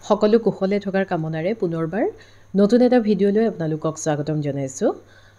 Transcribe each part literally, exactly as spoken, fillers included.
সকলো কুশলে থকাৰ কামনাৰে পুনৰবাৰ নতুন এটা ভিডিঅ'লৈ আপোনালোকক স্বাগতম জনাইছোঁ।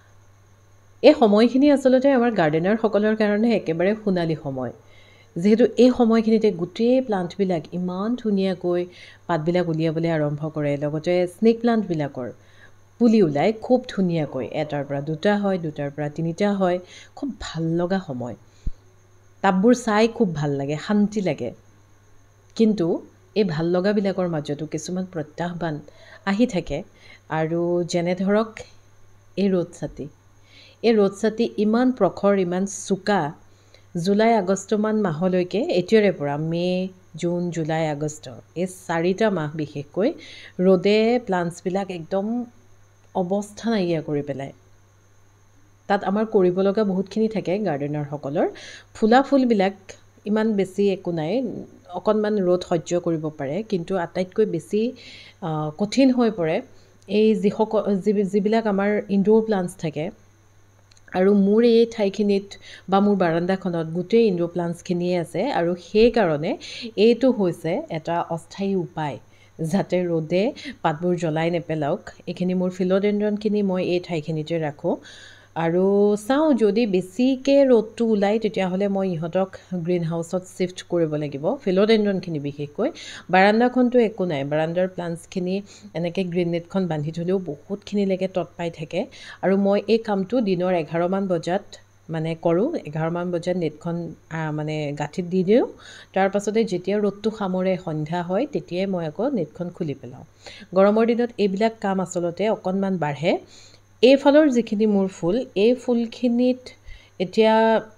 এই সময়খিনি আচলতে আমাৰ গাৰ্ডেনাৰসকলৰ কাৰণে একেবাৰে সোণালী সময়, যিহেতু এই সময়খিনিতে গোটেই প্লাণ্টবিলাক ইমান ধুনীয়াকৈ পাতবিলাক উলিয়াবলৈ আৰম্ভ কৰে, লগতে স্নেক প্লাণ্টবিলাকৰ পুলি ওলায় খুব ধুনীয়াকৈ, এটাৰ পৰা দুটা হয়, দুটাৰ পৰা তিনিটা হয়, খুব ভাল লগা সময়। টাববোৰ চাই খুব ভাল লাগে, শান্তি লাগে। কিন্তু এই ভাল লগাবিলাকৰ মাজতো কিছুমান প্ৰত্যাহ্বান আহি থাকে, আৰু যেনে ধৰক এই ৰ'দ ছাতি এই ৰ'দ ছাতি ইমান প্ৰখৰ, ইমান চোকা। জুলাই আগষ্টমান মাহলৈকে, এতিয়াৰে পৰা মে', জুন, জুলাই, আগষ্ট এই চাৰিটা মাহ বিশেষকৈ ৰ'দে প্লাণ্টছবিলাক একদম অৱস্থা নাইকিয়া কৰি পেলায়। তাত আমাৰ কৰিব লগা বহুতখিনি থাকে গাৰ্ডেনাৰসকলৰ। ফুলা ফুলবিলাক ইমান বেছি একো নাই, অকণমান ৰ'দ সহ্য কৰিব পাৰে, কিন্তু আটাইতকৈ বেছি কঠিন হৈ পৰে এই যিসকল যি যিবিলাক আমাৰ ইনড'ৰ প্লাণ্টছ থাকে। আৰু মোৰ এই ঠাইখিনিত বা মোৰ বাৰাণ্ডাখনত গোটেই ইনড'ৰ প্লাণ্টছখিনিয়ে আছে, আৰু সেইকাৰণে এইটো হৈছে এটা অস্থায়ী উপায় যাতে ৰ'দে পাতবোৰ জ্বলাই নেপেলাওক। এইখিনি মোৰ ফিলডেণ্ড্ৰনখিনি মই এই ঠাইখিনিতে ৰাখোঁ, আৰু চাওঁ যদি বেছিকৈ ৰ'দটো ওলায় তেতিয়াহ'লে মই ইহঁতক গ্ৰীণ হাউচত শ্বিফ্ট কৰিব লাগিব, ফিলডেণ্ড্ৰনখিনি বিশেষকৈ। বাৰাণ্ডাখনটো একো নাই, বাৰাণ্ডাৰ প্লাণ্টছখিনি এনেকৈ গ্ৰীণ নেটখন বান্ধি থ'লেও বহুতখিনিলৈকে তত পাই থাকে। আৰু মই এই কামটো দিনৰ এঘাৰমান বজাত মানে কৰোঁ, এঘাৰমান বজাত নেটখন মানে গাঁঠিত দি দিওঁ। তাৰপাছতে যেতিয়া ৰ'দটো সামৰে, সন্ধ্যা হয়, তেতিয়াই মই আকৌ নেটখন খুলি পেলাওঁ। গৰমৰ দিনত এইবিলাক কাম আচলতে অকণমান বাঢ়ে। এইফালৰ যিখিনি মোৰ ফুল, এই ফুলখিনিত এতিয়া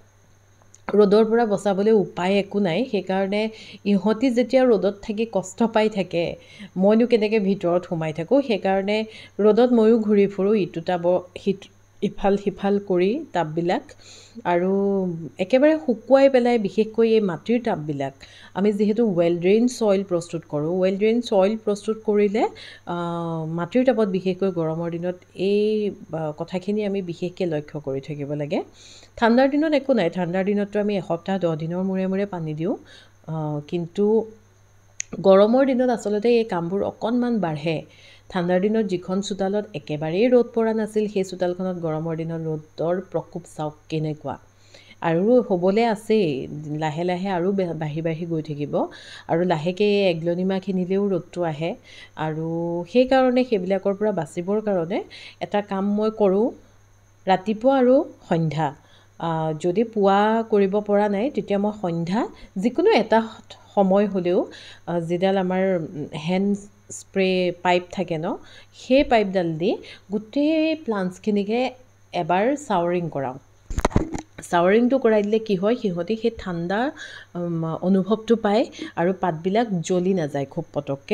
ৰ'দৰ পৰা বচাবলৈ উপায় একো নাই, সেইকাৰণে ইহঁতি যেতিয়া ৰ'দত থাকি কষ্ট পাই থাকে, মইনো কেনেকৈ ভিতৰত সোমাই থাকোঁ। সেইকাৰণে ৰ'দত ময়ো ঘূৰি ফুৰোঁ, ইটো টাবৰ সিটো ইফাল সিফাল কৰি টাববিলাক, আৰু একেবাৰে শুকুৱাই পেলাই। বিশেষকৈ এই মাটিৰ টাববিলাক আমি যিহেতু ৱেল ড্ৰেইন ছইল প্ৰস্তুত কৰোঁ, ৱেল ড্ৰেইন ছইল প্ৰস্তুত কৰিলে মাটিৰ টাবত বিশেষকৈ গৰমৰ দিনত এই কথাখিনি আমি বিশেষকৈ লক্ষ্য কৰি থাকিব লাগে। ঠাণ্ডাৰ দিনত একো নাই, ঠাণ্ডাৰ দিনততো আমি এসপ্তাহ দহ দিনৰ মূৰে মূৰে পানী দিওঁ, কিন্তু গৰমৰ দিনত আচলতে এই কামবোৰ অকণমান বাঢ়ে। ঠাণ্ডাৰ দিনত যিখন চোতালত একেবাৰেই ৰ'দ পৰা নাছিল, সেই চোতালখনত গৰমৰ দিনত ৰ'দৰ প্ৰকোপ চাওক কেনেকুৱা, আৰু হ'বলৈ আছেই, লাহে লাহে আৰু বাঢ়ি বাঢ়ি গৈ থাকিব। আৰু লাহেকৈ এই এগ্লনিমা খিনিলেও ৰ'দটো আহে, আৰু সেইকাৰণে সেইবিলাকৰ পৰা বাচিবৰ কাৰণে এটা কাম মই কৰোঁ, ৰাতিপুৱা আৰু সন্ধ্যা। যদি পুৱা কৰিব পৰা নাই তেতিয়া মই সন্ধ্যা যিকোনো এটা সময় হ'লেও যিডাল আমাৰ হেণ্ড স্প্ৰে পাইপ থাকে ন, সেই পাইপডাল দি গোটেই প্লাণ্টছখিনিকে এবাৰ ছাৱাৰিং কৰাওঁ। ছাৱাৰিংটো কৰাই দিলে কি হয়, সিহঁতি সেই ঠাণ্ডা অনুভৱটো পায় আৰু পাতবিলাক জ্বলি নাযায় খুব পটককৈ।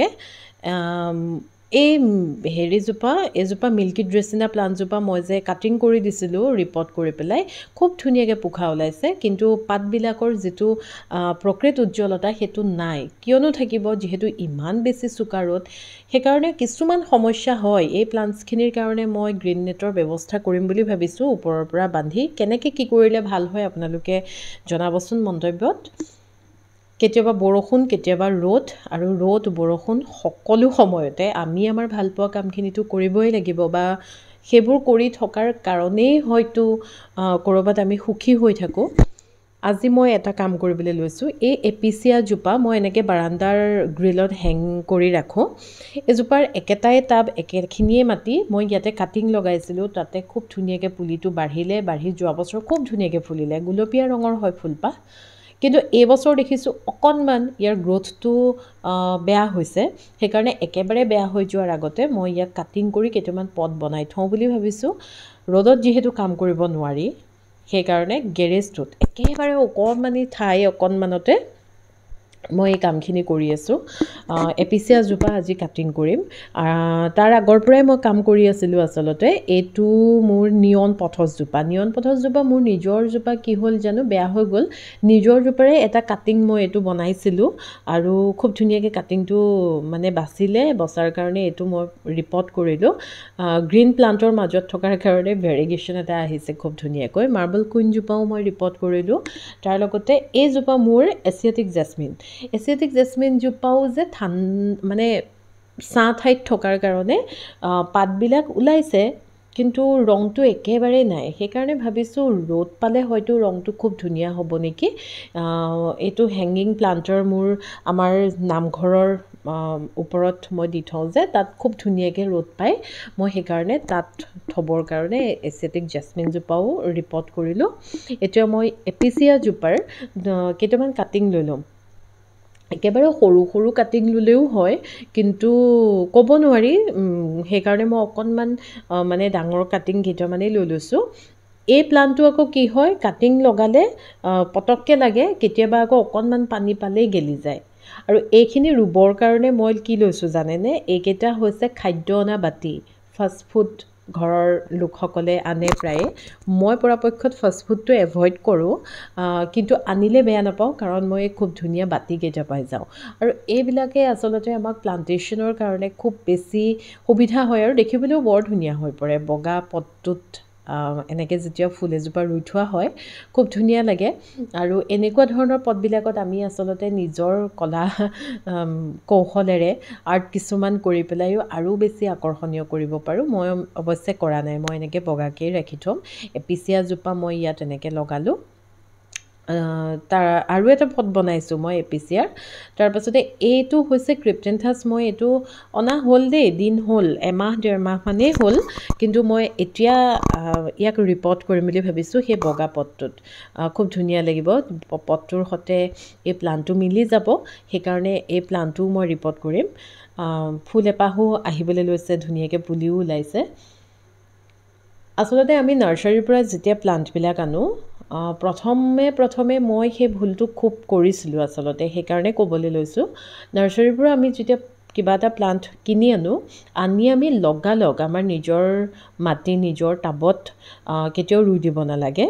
এই হেৰিজোপা, এইজোপা মিল্কি ড্ৰেচিনা প্লাণ্টজোপা মই যে কাটিং কৰি দিছিলোঁ ৰিপৰ্ট কৰি পেলাই, খুব ধুনীয়াকৈ পোখা ওলাইছে, কিন্তু পাতবিলাকৰ যিটো প্ৰকৃত উজ্জ্বলতা সেইটো নাই। কিয়নো থাকিব, যিহেতু ইমান বেছি চোকা ৰ'দ। সেইকাৰণে কিছুমান সমস্যা হয়। এই প্লাণ্টছখিনিৰ কাৰণে মই গ্ৰীণ নেটৰ ব্যৱস্থা কৰিম বুলি ভাবিছোঁ, ওপৰৰ পৰা বান্ধি। কেনেকৈ কি কৰিলে ভাল হয় আপোনালোকে জনাবচোন মন্তব্যত। কেতিয়াবা বৰষুণ, কেতিয়াবা ৰ'দ, আৰু ৰ'দ বৰষুণ সকলো সময়তে আমি আমাৰ ভালপোৱা কামখিনিতো কৰিবই লাগিব, বা সেইবোৰ কৰি থকাৰ কাৰণেই হয়তো ক'ৰবাত আমি সুখী হৈ থাকোঁ। আজি মই এটা কাম কৰিবলৈ লৈছোঁ, এই এপিচিয়াজোপা মই এনেকৈ বাৰাণ্ডাৰ গ্ৰিলত হেং কৰি ৰাখোঁ। এজোপাৰ একেটাই টাব, একেখিনিয়ে মাটি মই ইয়াতে কাটিং লগাইছিলোঁ, তাতে খুব ধুনীয়াকৈ পুলিটো বাঢ়িলে, বাঢ়ি যোৱা বছৰ খুব ধুনীয়াকৈ ফুলিলে, গুলপীয়া ৰঙৰ হয় ফুলপাহ। কিন্তু এইবছৰ দেখিছোঁ অকণমান ইয়াৰ গ্ৰ'থটো বেয়া হৈছে, সেইকাৰণে একেবাৰে বেয়া হৈ যোৱাৰ আগতে মই ইয়াক কাটিং কৰি কেইটামান পট বনাই থওঁ বুলি ভাবিছোঁ। ৰ'দত যিহেতু কাম কৰিব নোৱাৰি, সেইকাৰণে গেৰেজটোত একেবাৰে অকণমানি ঠাই অকণমানতে মই এই কামখিনি কৰি আছোঁ। এপিচিয়াজোপা আজি কাটিং কৰিম। তাৰ আগৰ পৰাই মই কাম কৰি আছিলোঁ আচলতে। এইটো মোৰ নিয়ন পথছজোপা, নিয়ন পথছজোপা মোৰ নিজৰজোপা কি হ'ল জানো, বেয়া হৈ গ'ল। নিজৰজোপাৰে এটা কাটিং মই এইটো বনাইছিলোঁ, আৰু খুব ধুনীয়াকৈ কাটিংটো মানে বাচিলে, বচাৰ কাৰণে এইটো মই ৰিপৰ্ট কৰিলোঁ। গ্ৰীণ প্লাণ্টৰ মাজত থকাৰ কাৰণে ভেৰিগেশ্যন এটা আহিছে খুব ধুনীয়াকৈ। মাৰ্বল কুইনজোপাও মই ৰিপৰ্ট কৰিলোঁ। তাৰ লগতে এইজোপা মোৰ এছিয়াটিক জেচমিন, এছিয়াটিক জেচমিনজোপাও যে ঠান মানে ছাঁ ঠাইত থকাৰ কাৰণে পাতবিলাক ওলাইছে, কিন্তু ৰংটো একেবাৰে নাই। সেইকাৰণে ভাবিছোঁ ৰ'দ পালে হয়তো ৰংটো খুব ধুনীয়া হ'ব নেকি। এইটো হেংগিং প্লান্টৰ মোৰ আমাৰ নামঘৰৰ ওপৰত মই দি থওঁ যে, তাত খুব ধুনীয়াকৈ ৰ'দ পায়। মই সেইকাৰণে তাত থ'বৰ কাৰণে এচিয়াটিক জেচমিনজোপাও ৰিপৰ্ট কৰিলোঁ। এতিয়া মই এপিচিয়া জোপাৰ কেইটামান কাটিং লৈ ল'ম। একেবাৰে সৰু সৰু কাটিং ল'লেও হয়, কিন্তু ক'ব নোৱাৰি। সেইকাৰণে মই অকণমান মানে ডাঙৰ কাটিং কেইটামানেই লৈ লৈছোঁ। এই প্লান্টটো আকৌ কি হয়, কাটিং লগালে পটককৈ লাগে, কেতিয়াবা আকৌ অকণমান পানী পালেই গেলি যায়। আৰু এইখিনি ৰুবৰ কাৰণে মই কি লৈছোঁ জানেনে? এইকেইটা হৈছে খাদ্য অনা বাতি। ফাষ্টফুড ঘৰৰ লোকসকলে আনে প্ৰায়ে। মই পৰাপক্ষত ফাষ্টফুডটো এভইড কৰোঁ, কিন্তু আনিলে বেয়া নাপাওঁ, কাৰণ মই খুব ধুনীয়া বাতিকেইটা পাই যাওঁ। আৰু এইবিলাকে আচলতে আমাক প্লান্টেশ্যনৰ কাৰণে খুব বেছি সুবিধা হয়, আৰু দেখিবলৈও বৰ ধুনীয়া হৈ পৰে। বগা পটটোত এনেকৈ যেতিয়া ফুল এজোপা ৰুই থোৱা হয়, খুব ধুনীয়া লাগে। আৰু এনেকুৱা ধৰণৰ পটবিলাকত আমি আচলতে নিজৰ কলা কৌশলেৰে আৰ্ট কিছুমান কৰি পেলাইও আৰু বেছি আকৰ্ষণীয় কৰিব পাৰোঁ। মই অৱশ্যে কৰা নাই, মই এনেকৈ বগাকেই ৰাখি থ'ম। এপিচিয়া জোপা মই ইয়াত এনেকৈ লগালোঁ। তাৰ আৰু এটা পট বনাইছোঁ মই এপিচিয়াৰ। তাৰপাছতে এইটো হৈছে ক্ৰিপ্টেন্থাছ। মই এইটো অনা হ'ল দেই, দিন হ'ল, এমাহ ডেৰমাহমানেই হ'ল, কিন্তু মই এতিয়া ইয়াক ৰিপৰ্ট কৰিম বুলি ভাবিছোঁ সেই বগা পটটোত। খুব ধুনীয়া লাগিব, পটটোৰ সৈতে এই প্লান্টটো মিলি যাব। সেইকাৰণে এই প্লান্টটোও মই ৰিপৰ্ট কৰিম। ফুল এপাহো আহিবলৈ লৈছে, ধুনীয়াকৈ পুলিও ওলাইছে। আচলতে আমি নাৰ্চাৰীৰ পৰা যেতিয়া প্লান্টবিলাক আনো, প্ৰথমে প্ৰথমে মই সেই ভুলটো খুব কৰিছিলোঁ আচলতে, সেইকাৰণে ক'বলৈ লৈছোঁ। নাৰ্চাৰীৰ পৰা আমি যেতিয়া কিবা এটা প্লান্ট কিনি আনো, আনি আমি লগালগ আমাৰ নিজৰ মাটি, নিজৰ টাবত কেতিয়াও ৰুই দিব নালাগে।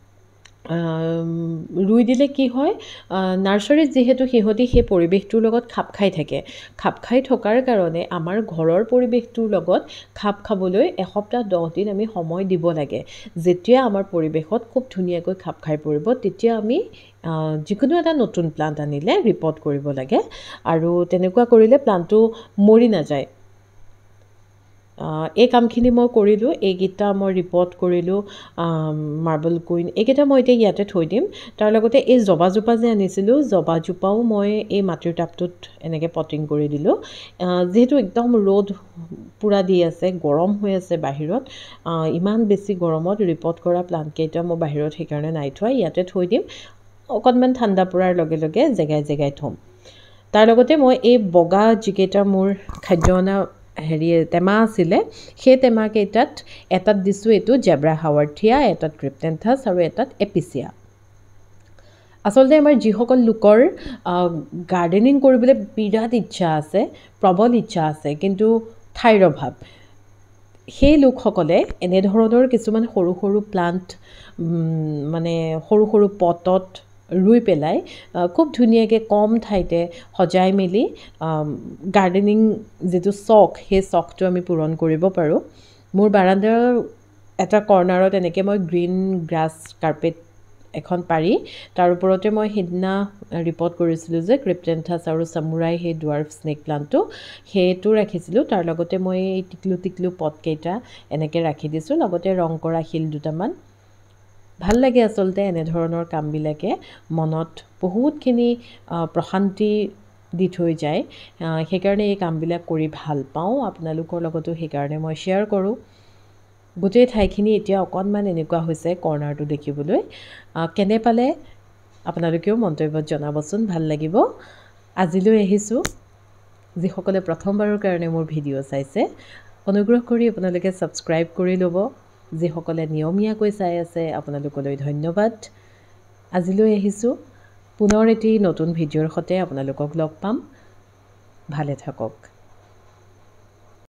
ৰুই দিলে কি হয়, নাৰ্চাৰীত যিহেতু সিহঁতি সেই পৰিৱেশটোৰ লগত খাপ খাই থাকে, খাপ খাই থকাৰ কাৰণে আমাৰ ঘৰৰ পৰিৱেশটোৰ লগত খাপ খাবলৈ এসপ্তাহ দহ দিন আমি সময় দিব লাগে। যেতিয়া আমাৰ পৰিৱেশত খুব ধুনীয়াকৈ খাপ খাই পৰিব, তেতিয়া আমি যিকোনো এটা নতুন প্লান্ট আনিলে ৰিপৰ্ট কৰিব লাগে। আৰু তেনেকুৱা কৰিলে প্লান্টটো মৰি নাযায়। এই কামখিনি মই কৰিলোঁ। এইকেইটা মই ৰিপৰ্ট কৰিলোঁ, মাৰ্বল কুইন, এইকেইটা মই এতিয়া ইয়াতে থৈ দিম। তাৰ লগতে এই জবাজোপা যে আনিছিলোঁ, জবাজোপাও মই এই মাটিৰ টাবটোত এনেকৈ পটিং কৰি দিলোঁ। যিহেতু একদম ৰ'দ পূৰা দি আছে, গৰম হৈ আছে বাহিৰত, ইমান বেছি গৰমত ৰিপৰ্ট কৰা প্লান্টকেইটা মই বাহিৰত সেইকাৰণে নাই থোৱা, ইয়াতে থৈ দিম। অকণমান ঠাণ্ডা পৰাৰ লগে লগে জেগাই জেগাই থ'ম। তাৰ লগতে মই এই বগা যিকেইটা মোৰ খাদ্য অনা হেৰি টেমা আছিলে, সেই টেমাকেইটাত এটাত দিছোঁ এইটো জেব্ৰা হাৱাৰ্থিয়া, এটাত ক্ৰিপ্টেন্থাছ আৰু এটাত এপিচিয়া। আচলতে আমাৰ যিসকল লোকৰ গাৰ্ডেনিং কৰিবলৈ বিৰাট ইচ্ছা আছে, প্ৰবল ইচ্ছা আছে, কিন্তু ঠাইৰ অভাৱ, সেই লোকসকলে এনেধৰণৰ কিছুমান সৰু সৰু প্লান্ট মানে সৰু সৰু পটত ৰুই পেলাই খুব ধুনীয়াকৈ কম ঠাইতে সজাই মেলি গাৰ্ডেনিং যিটো চখ, সেই চখটো আমি পূৰণ কৰিব পাৰোঁ। মোৰ বাৰান্দাৰ এটা কৰ্নাৰত এনেকৈ মই গ্ৰীণ গ্ৰাছ কাৰ্পেট এখন পাৰি, তাৰ ওপৰতে মই সেইদিনা ৰিপৰ্ট কৰিছিলোঁ যে ক্ৰিপ্টেন্থাছ আৰু চামুৰাই, সেই ডুৱাৰ্ফ স্নেক প্লান্টটো, সেইটো ৰাখিছিলোঁ। তাৰ লগতে মই এই টিকলু টিকলু পটকেইটা এনেকৈ ৰাখি দিছোঁ, লগতে ৰং কৰা শিল দুটামান। ভাল লাগে আচলতে এনেধৰণৰ কামবিলাকে, মনত বহুতখিনি প্ৰশান্তি দি থৈ যায়। সেইকাৰণে এই কামবিলাক কৰি ভাল পাওঁ। আপোনালোকৰ লগতো সেইকাৰণে মই শ্বেয়াৰ কৰোঁ। গোটেই ঠাইখিনি এতিয়া অকণমান এনেকুৱা হৈছে কৰ্নাৰটো দেখিবলৈ। কেনে পালে আপোনালোকেও মন্তব্যত জনাবচোন, ভাল লাগিব। আজিলৈ আহিছোঁ। যিসকলে প্ৰথমবাৰৰ কাৰণে মোৰ ভিডিঅ' চাইছে, অনুগ্ৰহ কৰি আপোনালোকে ছাবস্ক্ৰাইব কৰি ল'ব। যিসকলে নিয়মীয়াকৈ চাই আছে, আপোনালোকলৈ ধন্যবাদ। আজিলৈ আহিছোঁ। পুনৰ এটি নতুন ভিডিঅ'ৰ সৈতে আপোনালোকক লগ পাম। ভালে থাকক।